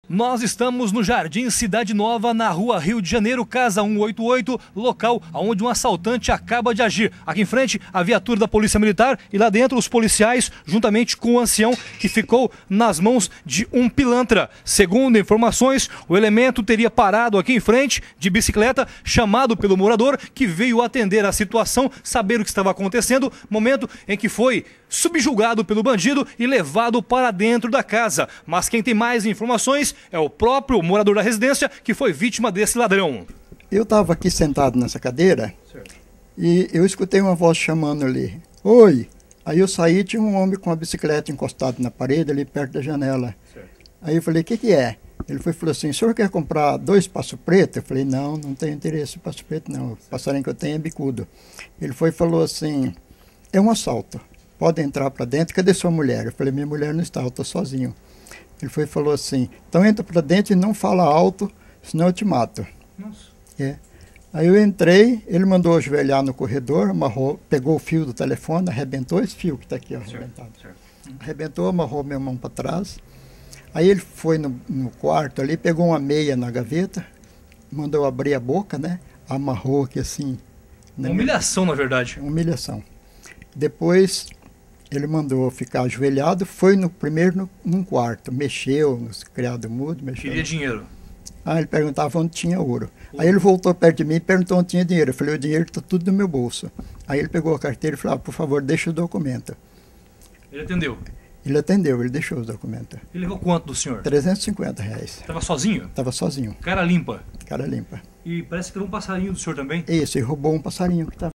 Nós estamos no Jardim Cidade Nova, na rua Rio de Janeiro, casa 188, local onde um assaltante acaba de agir. Aqui em frente, a viatura da Polícia Militar e lá dentro os policiais, juntamente com o ancião que ficou nas mãos de um pilantra. Segundo informações, o elemento teria parado aqui em frente de bicicleta, chamado pelo morador que veio atender a situação, saber o que estava acontecendo, momento em que foi subjugado pelo bandido e levado para dentro da casa. Mas quem tem mais informações é o próprio morador da residência que foi vítima desse ladrão. Eu estava aqui sentado nessa cadeira, certo, e eu escutei uma voz chamando ali, oi! Aí eu saí, tinha um homem com a bicicleta encostado na parede ali perto da janela. Certo. Aí eu falei, o que é? Ele falou assim, o senhor quer comprar 2 passo preto? Eu falei, não tenho interesse em passo preto não, o passarinho que eu tenho é bicudo. Ele falou assim, é um assalto, pode entrar para dentro, cadê sua mulher? Eu falei, minha mulher não está, eu estou sozinho. Ele falou assim, então entra para dentro e não fala alto, senão eu te mato. Nossa. É. Aí eu entrei, ele mandou ajoelhar no corredor, amarrou, pegou o fio do telefone, arrebentou esse fio que está aqui, ó, arrebentado. Certo. Arrebentou, amarrou minha mão para trás. Aí ele foi no quarto ali, pegou uma meia na gaveta, mandou abrir a boca, né? Amarrou aqui assim. Uma humilhação, na verdade. Humilhação. Depois ele mandou ficar ajoelhado, foi num quarto, mexeu nos criados mudos. Queria dinheiro. Ele perguntava onde tinha ouro. Aí ele voltou perto de mim e perguntou onde tinha dinheiro. Eu falei, o dinheiro está tudo no meu bolso. Aí ele pegou a carteira e falou, por favor, deixa o documento. Ele atendeu? Ele atendeu, ele deixou os documentos. Ele levou quanto do senhor? R$350. Estava sozinho? Estava sozinho. Cara limpa? Cara limpa. E parece que levou um passarinho do senhor também? Isso, ele roubou um passarinho que estava